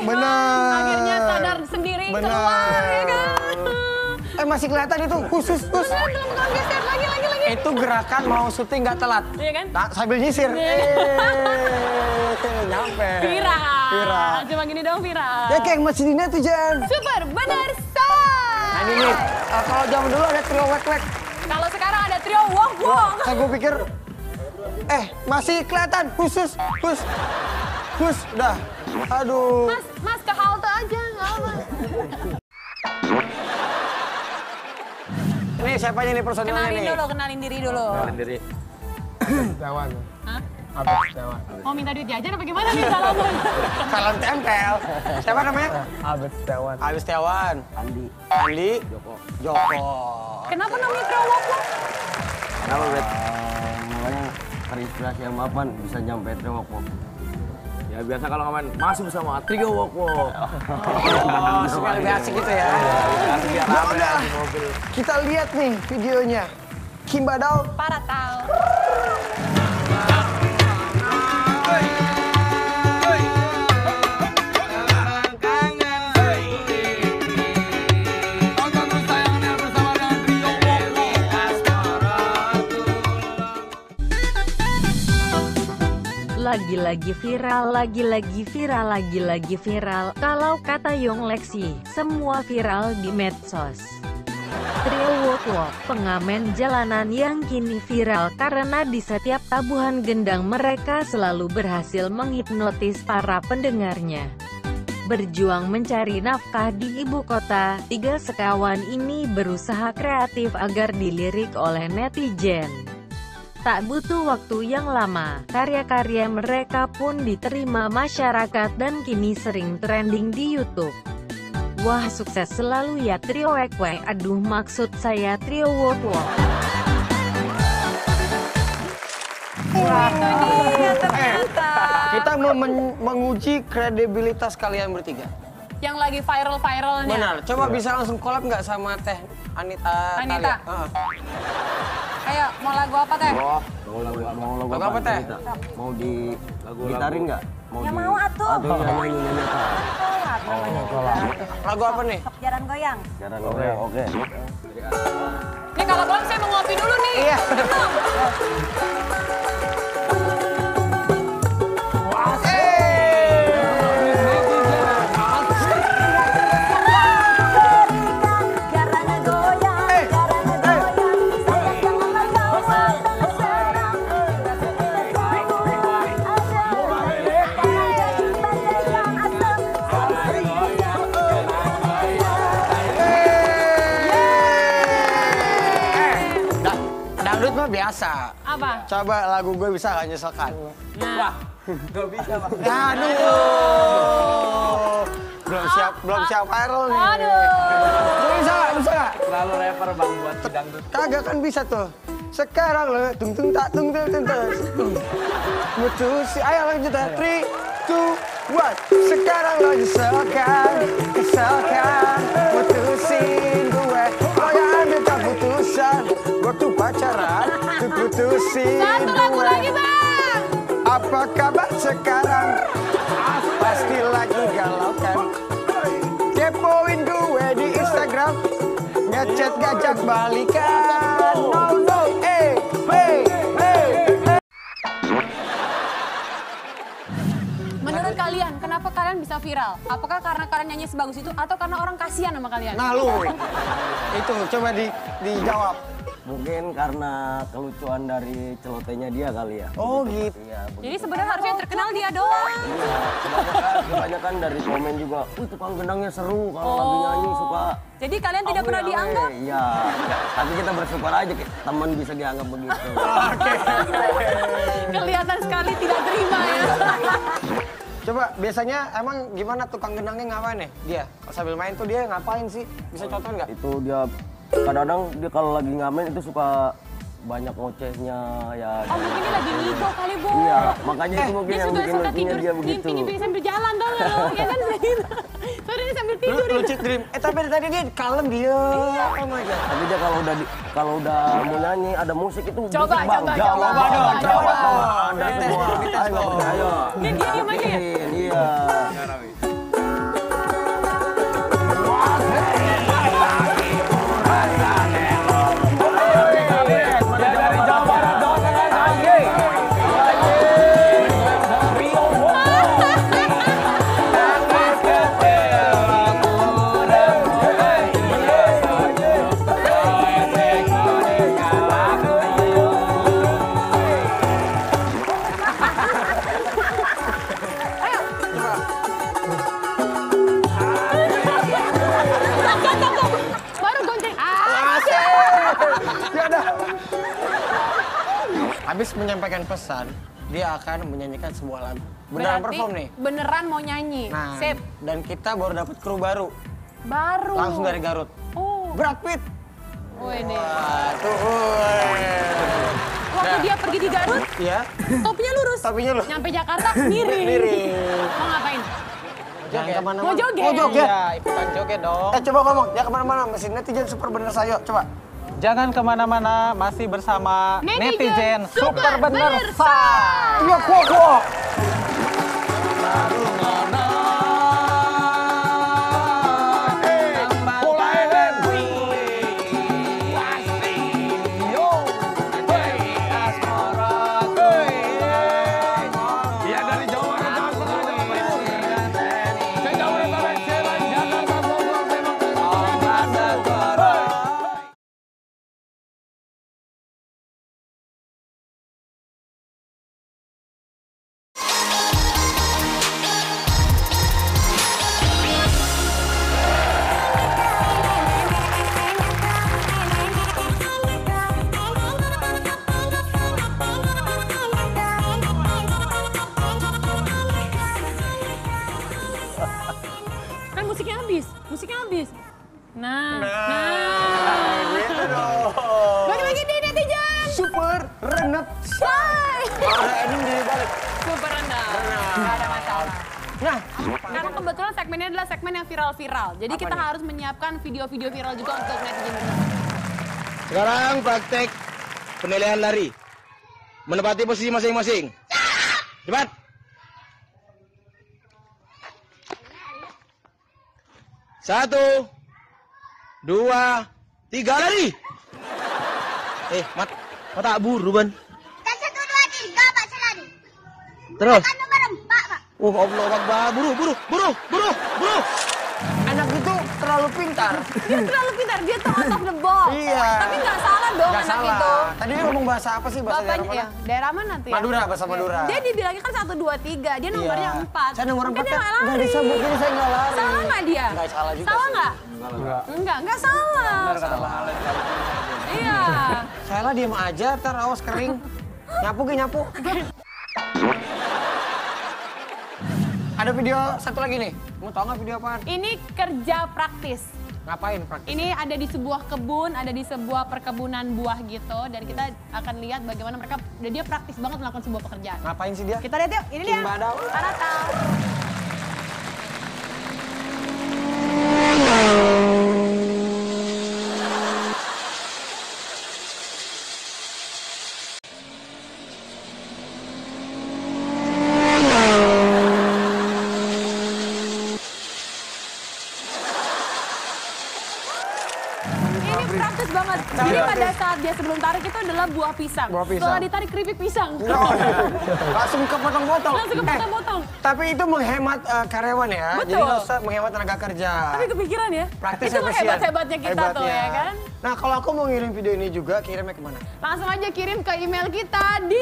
Benar. Akhirnya sadar sendiri Benar. keluar ya kan. Masih kelihatan itu khusus. Belum geser lagi. Itu gerakan mau syuting nggak telat. Iya kan? Nah, sambil nyisir. Nyampe. Viral. Cuma gini dong viral. Ya kayak masih di netizen. Super benar say. Nah ini nih, kalau zaman dulu ada trio wek-wek. Kalau sekarang ada trio wok-wok. Gue pikir, masih kelihatan khusus. Udah. Aduh. Mas ke halte aja, nggak apa. Ini siapanya nih personilnya nih? Kenalin diri dulu. Kenalin diri. Setiawan. Hah? Abis Setiawan. Mau minta duit jajan apa gimana nih salaman? Salam tempel. Siapa namanya? Abis Setiawan. Abis Setiawan. Andi. Joko. Kenapa namanya trio wok-wok? Kenapa, Bet? Makanya terinspirasi sama Apaan bisa nyampe trio wok-wok. Ya biasa kalau ngamen masih bersama trio wok-wok. Supaya lebih asik gitu ya. Asik biar rame di mobil. Kita lihat nih videonya. Kimbadao. Paratau. Lagi-lagi viral. Kalau kata Yong Lexi, semua viral di medsos. Trio wok-wok, pengamen jalanan yang kini viral karena di setiap tabuhan gendang mereka selalu berhasil menghipnotis para pendengarnya. Berjuang mencari nafkah di ibu kota, tiga sekawan ini berusaha kreatif agar dilirik oleh netizen. Tak butuh waktu yang lama, karya-karya mereka pun diterima masyarakat dan kini sering trending di YouTube. Wah, sukses selalu ya trio wek-wek, aduh maksud saya trio wok-wok. Itu dia ternyata. Kita mau menguji kredibilitas kalian bertiga. Yang lagi viral-viralnya. Benar. Coba bisa langsung collab nggak sama Teh Anita? Anita. Thalia? Ayo, mau lagu apa teh? Mau lagu Lagu apa, Teh? Cerita? Mau di gitarin nggak? Ya mau atuh. Aduh, nyanyi apa? Lagu apa nih? Jaran goyang. Jaran oke. Nih kalau belum saya mau ngopi dulu nih. Iya. Jaran goyang. Dangdut mah biasa. Apa? Coba lagu gue bisa nggak nyeselkan? Nah. Gak bisa, Pak. Aduh. Belum siap viral nih. Aduh. Bisa nggak? Selalu rapper Bang buat di dangdut. Kagak kan bisa tuh. Sekarang lo tung tung tak tung tung tung tung. Mutusi. Ayo lanjut ya. 3, 2, 1. Sekarang lo nyeselkan. Mutusin gue. Lo yang ambil keputusan. Waktu pacaran. Tuh putusin Satu lagu gue. lagi bang. Apa kabar sekarang? Pasti lagi galau kan? Kepoin gue di Instagram, ngechat ngajak balikan. No, hey. Menurut kalian, kenapa kalian bisa viral? Apakah karena kalian nyanyi sebagus itu atau karena orang kasihan sama kalian? Nah lu, itu coba dijawab. Mungkin karena kelucuan dari celotehnya dia kali ya. Oh gitu. Iya, begitu. Jadi sebenarnya harusnya yang terkenal dia doang. Iya, kebanyakan dari komen juga, tukang gendangnya seru kalau lagi nyanyi suka. Jadi kalian tidak pernah dianggap? Iya, tapi kita bersyukur aja teman bisa dianggap begitu. Kelihatan sekali tidak terima ya. Coba biasanya emang gimana tukang gendangnya ngapain ya dia? Sambil main tuh dia ngapain sih? Bisa contoh nggak? Itu dia kadang-kadang dia kalau lagi ngamen itu suka banyak ngocehnya ya. Oh mungkin dia lagi ngigo kali Bu. Iya, makanya itu mungkin Dia yang suka bikin suka lucunya tidur, dia begitu. ngimpi sambil jalan tau nggak lo? Ya kan soalnya dia sambil tidur. Lucid dream. Tapi tadi dia kalem dia. Kalem aja. Tapi dia kalau udah mau nyanyi ada musik itu Coba, berisik, Bang. coba. Jawab Coba dong, dong, jawab coba. dong. Anda Dites semua. dong, dites Ayo, dong. ayo. Dia diem aja ya? Iya. menyampaikan pesan, dia akan menyanyikan sebuah lagu. Beneran Berarti perform nih. beneran mau nyanyi. Nah, Sip. dan kita baru dapat kru baru, Baru. langsung dari Garut. Oh. Brad Pitt. Wede. Wah, tuh. Waktu dia pergi di Garut, Ya, topinya lurus. topinya lu. Nyampe Jakarta, miring. Miring. Mau ngapain? Jangan kemana-mana. Mau joget? Oh, joget. Iya, ikutan joget dong. Coba ngomong, jangan kemana-mana. Mesin netizen super bener sayo, coba. Jangan kemana-mana, masih bersama netizen, super bener sa. say. Iya, kok. Kan musiknya habis. Nah. Gitu dong. Bagi-bagi di netizen. Super renep. Say. Ada ending di balik. Super rendah. Nggak ada masalah. Nah, Karena kebetulan segmennya adalah segmen yang viral-viral. Jadi kita harus menyiapkan video-video viral juga untuk netizen. Sekarang praktek penilaian lari. Menempati posisi masing-masing. Cepat. Satu, dua, tiga, lari. Mata buru, Ban. Satu, dua, tiga, Pak Seladi. Terus. Kan nomor 4, Pak. Allah Akbar. Buru. anak itu terlalu pintar. Dia terlalu pintar, dia tuh out of the box. Iya. Tapi nggak salah dong Nggak anak salah. itu. Tadi dia ngomong bahasa apa sih? Bahasa daerah Bapaknya mana? ya, daerah mana tuh ya? Madura, bahasa Madura. Dia dibilangnya kan 1, 2, 3, dia nomornya 4. Saya nomor 4 Mungkin dia kan nggak nggak lari. disebut, jadi saya nggak lari. Salah nggak dia? Nggak salah juga Salah sih. nggak? Enggak salah. Iya. Saya diem aja, ntar awas kering. Nyapu. Ada video satu lagi nih. Mau tau nggak video apaan? Ini kerja praktis. Ngapain praktis? Ini ada di sebuah kebun, ada di sebuah perkebunan buah gitu. Dan kita akan lihat bagaimana mereka, dia praktis banget melakukan sebuah pekerjaan. Ngapain sih dia? Kita lihat yuk, ini dia. Kimbadau. Tarata. Ini praktis banget. Jadi pada saat dia sebelum tarik itu adalah buah pisang. Buah pisang. Setelah ditarik keripik pisang. Langsung kepotong-potong. Langsung kepotong-potong. Tapi itu menghemat karyawan ya. Betul. Jadi nggak usah menghemat tenaga kerja. Tapi kepikiran ya? Praktis itu efisien. hebat-hebatnya kita tuh Hebatnya. ya kan? Nah kalau aku mau ngirim video ini juga, kirimnya kemana? Langsung aja kirim ke email kita di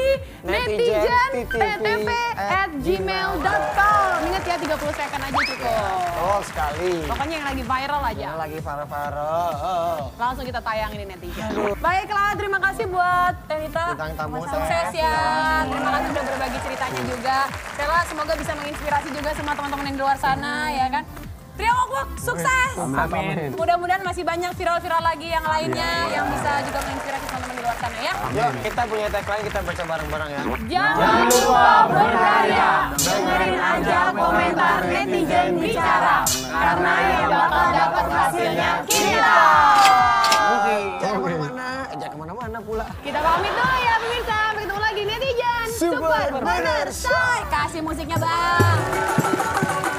netizen.ttp@gmail.com. Ingat ya 30 second aja cukup. Oh sekali. Pokoknya yang lagi viral aja. Yang lagi viral. Langsung kita tayangin di netizen. Baiklah, terima kasih buat Tenita. Bintang tamu Sukses ya. Terima kasih udah berbagi ceritanya juga. Stella, semoga bisa menginspirasi juga semua teman-teman yang di luar sana ya kan. Trio Wok Wok, sukses! Amin. Mudah-mudahan masih banyak viral-viral lagi yang lainnya yang bisa juga menginspirasi teman-teman di luar sana ya. Yuk kita punya tagline, kita baca bareng-bareng ya. Jangan lupa berkarya, dengerin aja komentar netizen bicara, karena yang bakal dapat hasilnya kita. Jangan kemana-mana, jangan kemana-mana pula. Kita pamit dulu ya pemirsa, sampai ketemu lagi netizen. Super bener, Say. Kasih musiknya bang.